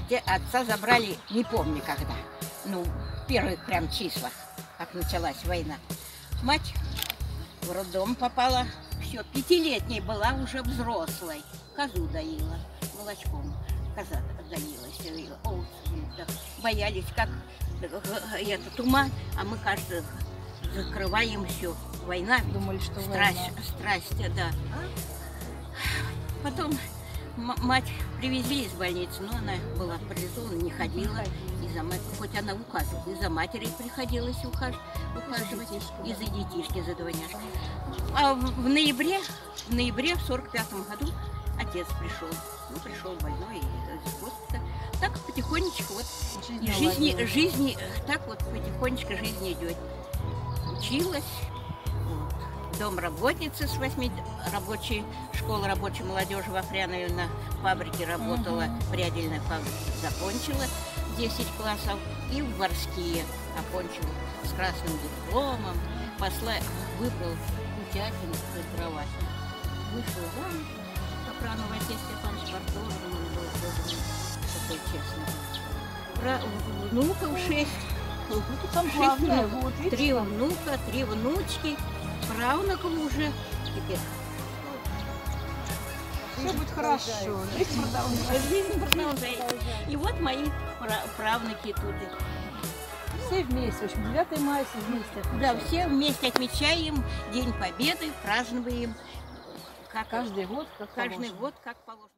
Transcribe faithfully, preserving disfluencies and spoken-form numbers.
Де отца забрали, не помню когда. Ну, в первых прям числах, как началась война. Мать в роддом попала. Все, пятилетней была уже взрослой. Козу доила, молочком коза доилась. О, да, боялись, как это туман, а мы, кажется, закрываем все. Война, думали, что страсть, война. страсть, да. Потом мать привезли из больницы, но она была парализована, не ходила. Из-за матери, хоть она указывала, из-за матери приходилось ухаж... ухаживать, из-за детишки, за двойняшки. А в, в ноябре, в ноябре в сорок пятом году отец пришел. Ну, пришел больной из госпиталя. Так потихонечку вот Жизнь и жизни, жизни, так вот потихонечку жизнь идет. Училась. Вот. Домработница с восьми, рабочей школы рабочей молодежи в Афрянове на фабрике работала, uh-huh. прядельной фабрике закончила десять классов и в Ворские окончила с красным дипломом, посла, выбрал Путятин кадровать. Вышел замуж, Капранова отец Степанович Бартолов, он был тоже такой честный. Про внуков шесть. Ну, там главное, вот, видите, три внука, три внучки, правнуков уже теперь. Все будет хорошо, жизнь продолжается. Жизнь продолжается. И вот мои правнуки тут. Все вместе, в общем, девятое мая все вместе отмечаем. Да, все вместе отмечаем День Победы, празднуем. Как каждый год, как каждый положено. год, как положено.